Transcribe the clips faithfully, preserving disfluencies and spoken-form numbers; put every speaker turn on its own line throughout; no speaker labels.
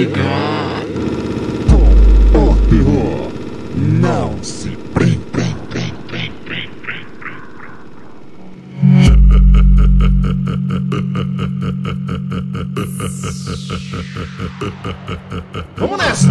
ligado.
Com o terror não se prende.
Vamos nessa!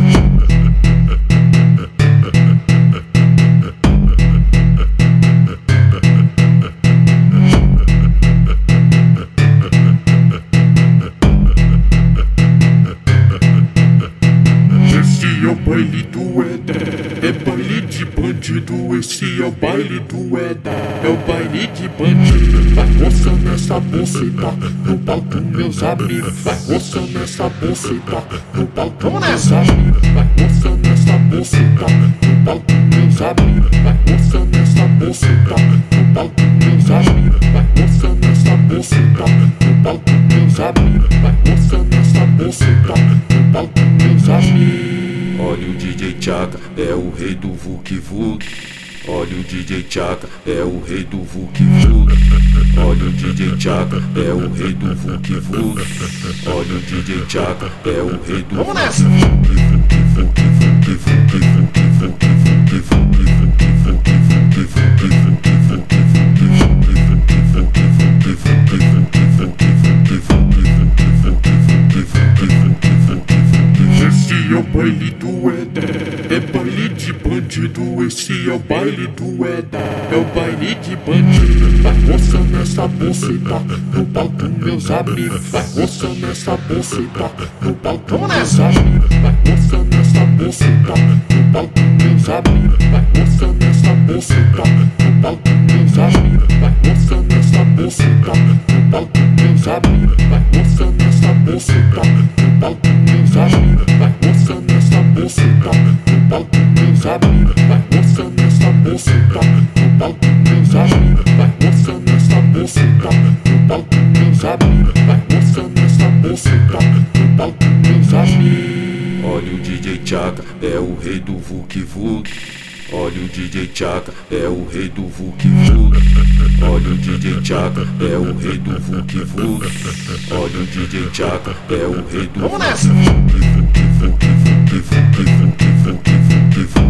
Esse é o baile do Eda, é baile de bandido. Esse é o baile do Eda, é o baile de bandido. Vai roçando essa buceta no palco, meus amigos. Vai roçando essa buceta no palco, meus amigos. Vai roçando essa buceta no palco, meus amigos. Vai roçando essa buceta no palco, meus amigos. Vai roçando essa buceta no palco, meus amigos. Vai roçando essa buceta no palco, meus amigos. Olha o D J Chaka, é o rei do V U K V U K. Olha o D J Chaka, é o rei do V U K V U K. Olha o D J Chaka, é o rei do V U K V U K. Olha o D J Chaka, é o rei do
Vamos nessa!
Esse é o baile do Eda, é baile de bandido. Esse é o baile do Eda, é o baile de bandido. Vai roçando essa buceta no palco, meus amigos. Vai roçando essa buceta no palco, meus amigos. Vai roçando essa buceta no palco, meus amigos. Vai roçando essa buceta no palco, meus amigos. Vai roçando essa buceta no palco, meus amigos. Vai roçando essa buceta no palco, meus amigos. Vai roçando essa buceta no palco, meus amigos. Vai roçando essa buceta no palco, meus amigos. Vai roçando essa buceta no palco, meus amigos. Vai roçando essa buceta no palco, meus amigos. Olha o D J Chaka, é o rei do V U K V U K. Olha o D J Chaka, é o rei do V U K V U K. Olha o D J Chaka, é o rei do V U K V U K. Olha o D J Chaka, é o rei do
Vamos nessa!
V U K V U K, V U K V U K, V U K V U K, V U K V U K.